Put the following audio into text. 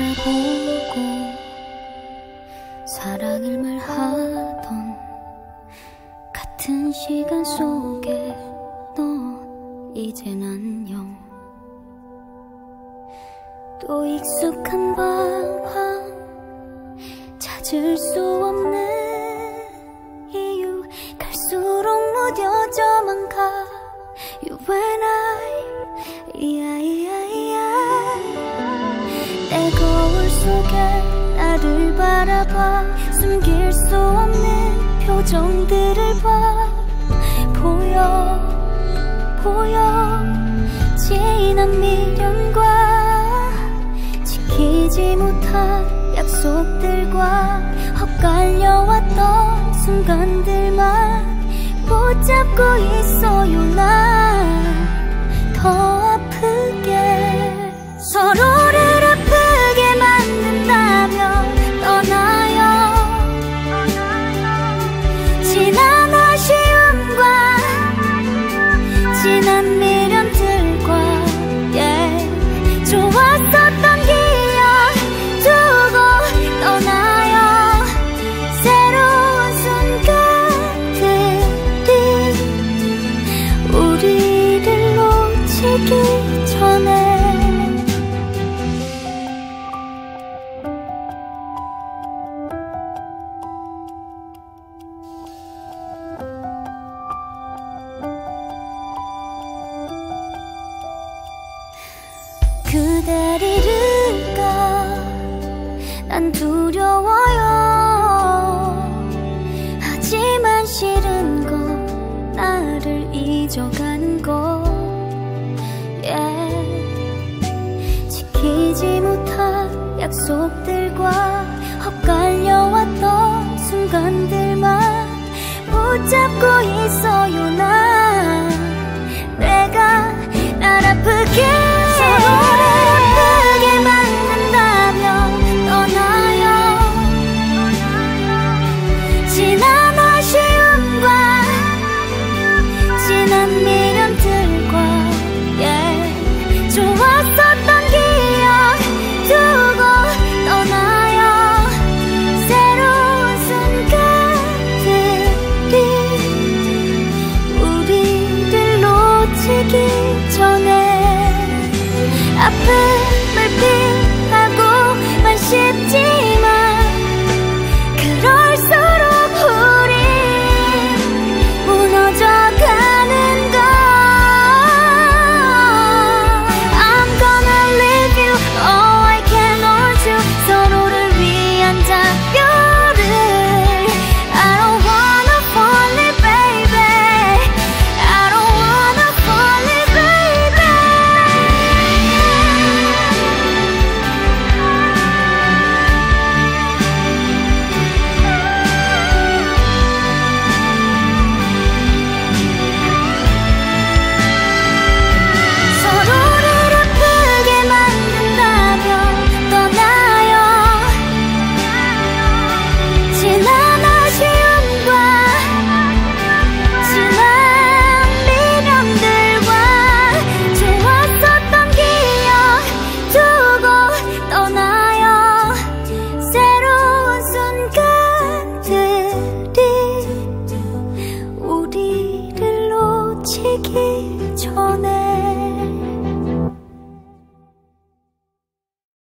바라보고 사랑을 말하던 같은 시간 속에 너 이젠 안녕. 또 익숙한 방황 찾을 수 없는 이유 갈수록 무뎌져만 가. You and 내 거울 속에 나를 바라봐. 숨길 수 없는 표정들을 봐. 보여 지난 미련과 지키지 못한 약속들과 헛갈려왔던 순간들만 붙잡고 있어요. 난 더 아프게 서로를 아프게 만든다면 떠나요. 지난 아쉬움과 지난 미련들과 좋았었던 기억 두고 떠나요. 새로운 순간들이 우리를 놓치기 전에 그댈 잃을까 난 두려워요. 하지만 싫은 건 나를 잊어가는 거. 지키지 못한 약속들과 헛갈려왔던 순간들만 붙잡고 있어요. 난 내가 날 아프게 서로를 아프게 만든다면 떠나요. 지난 아쉬움과 지난 미련들과 좋았었던 기억 두고 떠나요. 새로운 순간들이 우리를 놓치기 전에 아픔을 피하고만 싶지만 그럴수록 우린 무너져가는 걸. I'm gonna leave you, oh I can't hold you. 서로를 위한 작별을 I don't wanna fall in baby. I don't wanna fall in baby. 서로를 아프게 만든다면 떠나요. 지난 아쉬움과 지난 미련들과 좋았었던 기억 두고 떠나요. 새로운 순간들이 우리를 놓치기 전에